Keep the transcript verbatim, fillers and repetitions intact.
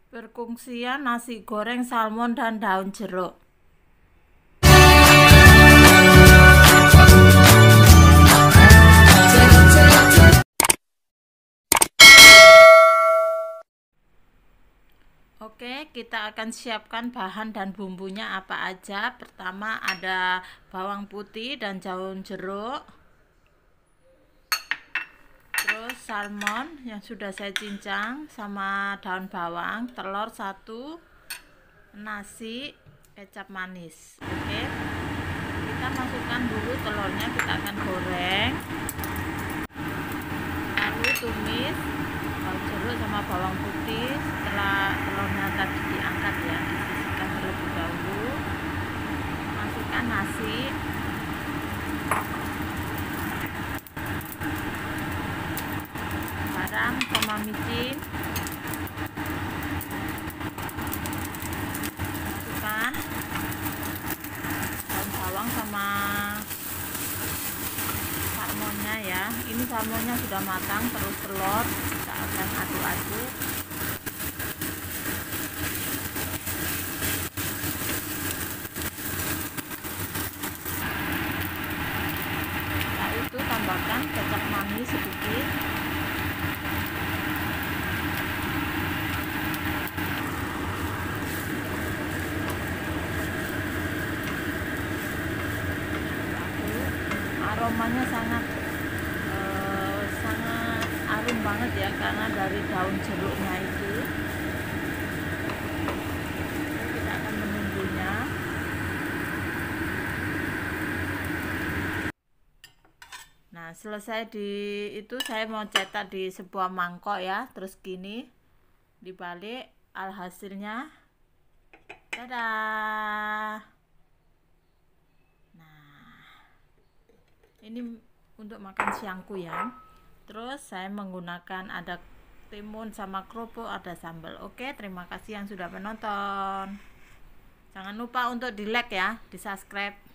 Perkungsian nasi goreng salmon dan daun jeruk. Oke, kita akan siapkan bahan dan bumbunya apa aja. Pertama ada bawang putih dan daun jeruk. Terus salmon yang sudah saya cincang sama daun bawang, telur satu, nasi, kecap manis. Oke, kita masukkan dulu telurnya, kita akan goreng, lalu tumis daun jeruk sama bawang putih. Setelah telurnya tadi diangkat ya, disisihkan terlebih dahulu, masukkan nasi, garam sama micin, masukkan daun bawang sama salmonnya ya. Ini salmonnya sudah matang, terus telur kita akan aduk-aduk. Setelah itu tambahkan kecap manis sedikit, aromanya sangat eh, sangat harum banget ya, karena dari daun jeruknya itu. Kita akan menunggunya. Nah, selesai di itu saya mau cetak di sebuah mangkok ya, terus gini dibalik, alhasilnya dadah. Ini untuk makan siangku ya. Terus saya menggunakan ada timun sama kerupuk, ada sambal. Oke, terima kasih yang sudah menonton. Jangan lupa untuk di like ya, di subscribe.